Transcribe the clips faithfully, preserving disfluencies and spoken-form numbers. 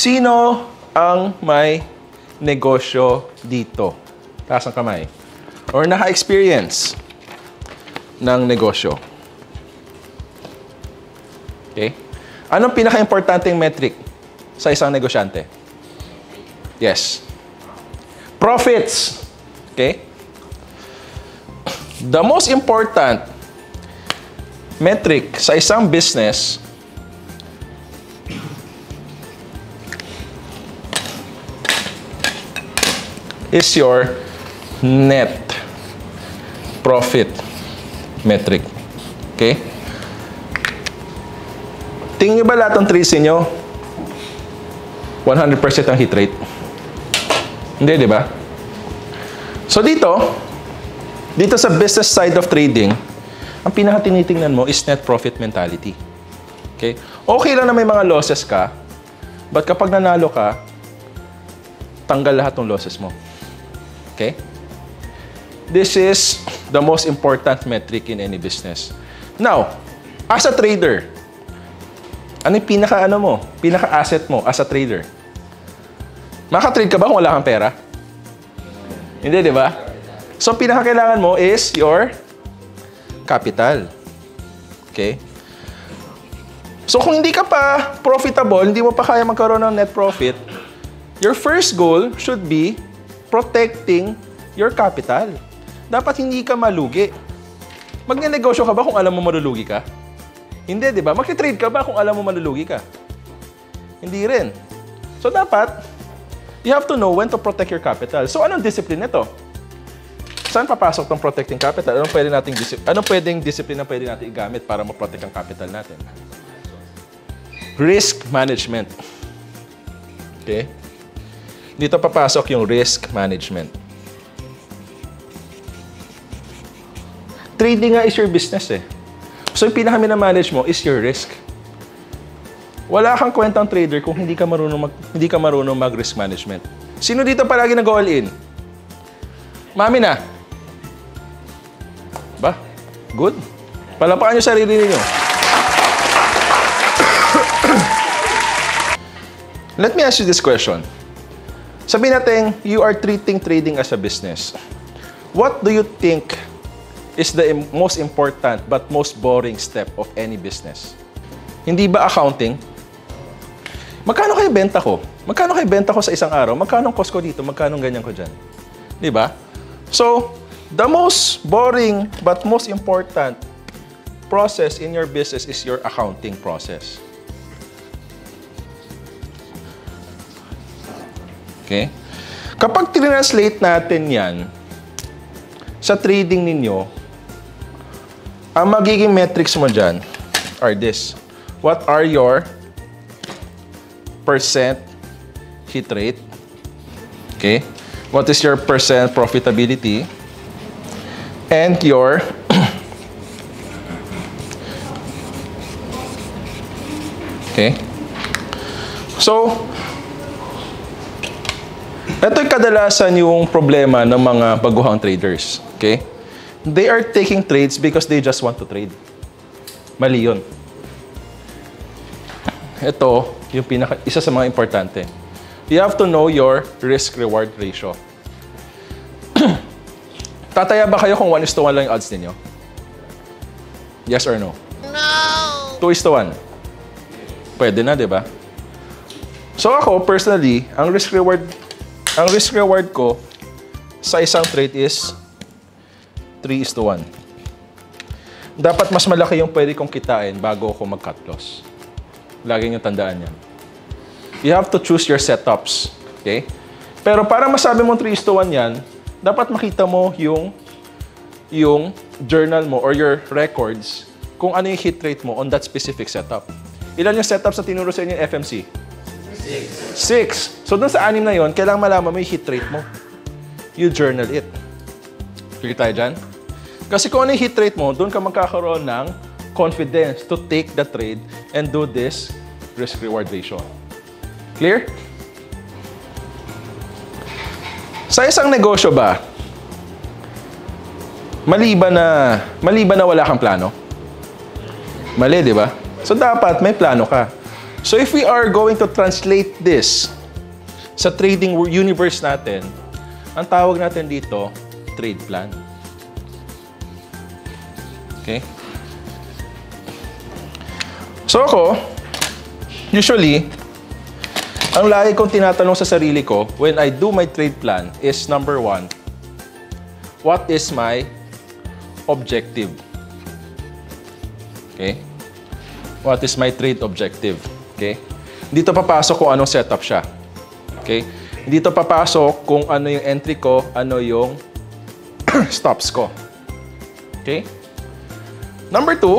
Sino ang may negosyo dito? Taas ang kamay. Or naka-experience ng negosyo. Okay? Anong pinaka-importanting metric sa isang negosyante? Yes. Profits. Okay? The most important metric sa isang business is your net profit metric. Okay? Tingin niyo ba lahat ng trades niyo one hundred percent ang hit rate? Hindi, di ba? So dito, dito sa business side of trading, ang pinaka-tinitingnan mo is net profit mentality. Okay? Okay lang na may mga losses ka, but kapag nanalo ka, tanggal lahat ng losses mo. Okay? This is the most important metric in any business. Now, as a trader, ano yung pinaka-ano mo? Pinaka-asset mo as a trader? Maka-trade ka ba kung wala kang pera? Hindi, di ba? So, pinaka-kailangan mo is your capital. Okay? So, kung hindi ka pa profitable, hindi mo pa kaya magkaroon ng net profit, your first goal should be protecting your capital. Dapat hindi ka malugi. Magne-negosyo ka ba kung alam mo malulugi ka? Hindi, di ba? Mag-trade ka ba kung alam mo malulugi ka? Hindi rin. So, dapat, you have to know when to protect your capital. So, anong discipline nito? Saan papasok tong protecting capital? Anong pwede nating anong pwedeng discipline na pwede natin igamit para ma-protect ang capital natin? Risk management. Okay? Dito papasok yung risk management. Trading nga is your business eh. So yung pinaka-mina-manage mo is your risk. Wala kang kwentang trader kung hindi ka marunong mag, hindi ka marunong mag-risk management. Sino dito palagi nag-all in? Mami na. Ba? Good. Palapakan niyo sarili niyo. Let me ask you this question. Sabihin natin, you are treating trading as a business. What do you think is the most important but most boring step of any business? Hindi ba accounting? Magkano kayo benta ko? Magkano kayo benta ko sa isang araw? Magkano cost ko dito? Magkano ganyan ko dyan? Di ba? So, the most boring but most important process in your business is your accounting process. Okay? Kapag translate natin yan sa trading ninyo, ang magiging metrics mo dyan are this. What are your percent hit rate? Okay? What is your percent profitability? And your okay? So, ito yung kadalasan yung problema ng mga baguhang traders. Okay? They are taking trades because they just want to trade. Mali yun. Ito, yung pinaka, isa sa mga importante. You have to know your risk-reward ratio. Tataya ba kayo kung one is to one lang yung odds ninyo? Yes or no? No! two is to one. Pwede na, di ba? So ako, personally, ang risk-reward ang risk-reward ko sa isang trade is three is to one. Dapat mas malaki yung pwede kong kitain bago ako mag-cut loss. Lagi nyo tandaan yan. You have to choose your setups. Okay? Pero para masabi mong three is to one yan, dapat makita mo yung, yung journal mo or your records kung ano yung hit rate mo on that specific setup. Ilan yung setups na tinuro sa inyo yung F M C? Six. Six. So, dun sa anim na yon, kailangan malaman mo yung hit rate mo. You journal it. Clear tayo dyan? Kasi kung ano yung hit rate mo, dun ka magkakaroon ng confidence to take the trade and do this risk-reward ratio. Clear? Sa isang negosyo ba, mali ba na, mali ba na wala kang plano? Mali, di ba? So, dapat may plano ka. So if we are going to translate this sa trading universe natin, ang tawag natin dito, trade plan. Okay? So ako, usually, ang lagi kong tinatanong sa sarili ko when I do my trade plan is number one, what is my objective? Okay? What is my trade objective? Okay? Dito papasok kung anong setup siya. Okay? Dito papasok kung ano yung entry ko, ano yung stops ko. Okay? Number two,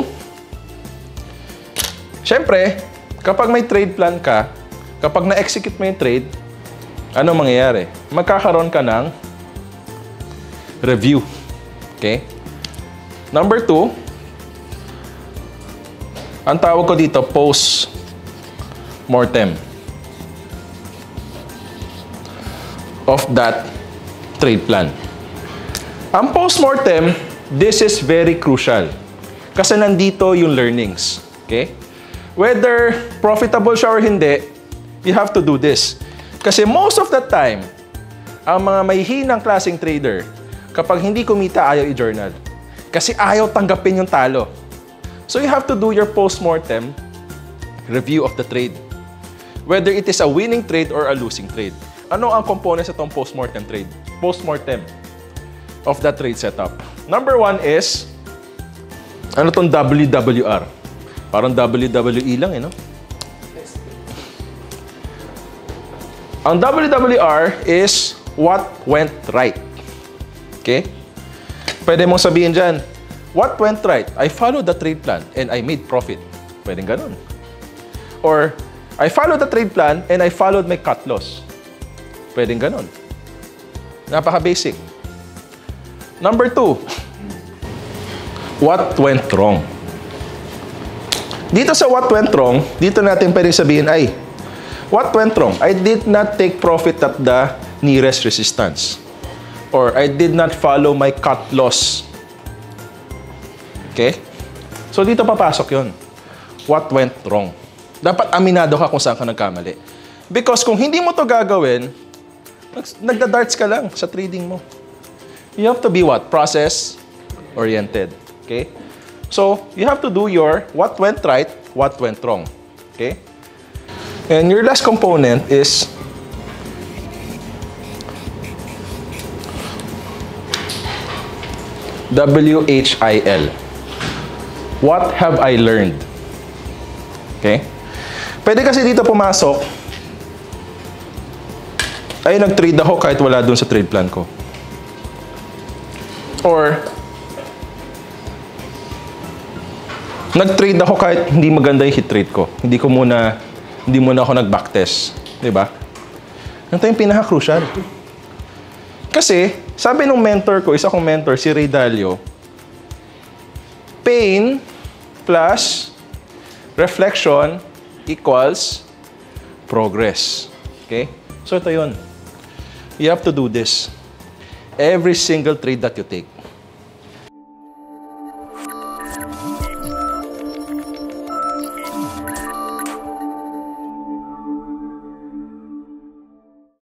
syempre, kapag may trade plan ka, kapag na-execute mo yung trade, ano mangyayari? Magkakaroon ka ng review. Okay? Number two, ang tawag ko dito, post-mortem of that trade plan. Ang post-mortem, this is very crucial. Kasi nandito yung learnings. Okay? Whether profitable siya or hindi, you have to do this. Kasi most of the time, ang mga may hinang klaseng trader, kapag hindi kumita, ayaw i-journal. Kasi ayaw tanggapin yung talo. So you have to do your post-mortem review of the trade. Whether it is a winning trade or a losing trade. Ano ang components itong post-mortem trade? Post-mortem of that trade setup. Number one is, ano itong W W R? Parang W W E lang, eh, no? Ang W W R is what went right. Okay? Pwede mong sabihin dyan, what went right? I followed the trade plan and I made profit. Pwedeng ganun. Or, I followed the trade plan and I followed my cut loss. Pwedeng ganun. Napaka-basic. Number two, what went wrong? Dito sa what went wrong, dito natin pwedeng sabihin ay, what went wrong? I did not take profit at the nearest resistance. Or I did not follow my cut loss. Okay? So dito papasok yon. What went wrong? Dapat aminado ka kung saan ka nagkamali. Because kung hindi mo to gagawin, nagda-darts ka lang sa trading mo. You have to be what? Process-oriented. Okay? So, you have to do your what went right, what went wrong. Okay? And your last component is W H I L. What have I learned? Okay? Pwede kasi dito pumasok, ay nag-trade ako kahit wala dun sa trade plan ko. Or, nag-trade ako kahit hindi maganda yung hit rate ko. Hindi ko muna, hindi muna ako nag-backtest. Diba? Ito yung pinaka-crucial. Kasi, sabi nung mentor ko, isa kong mentor, si Ray Dalio, pain plus reflection equals progress. Okay? So ito yun. You have to do this. Every single trade that you take.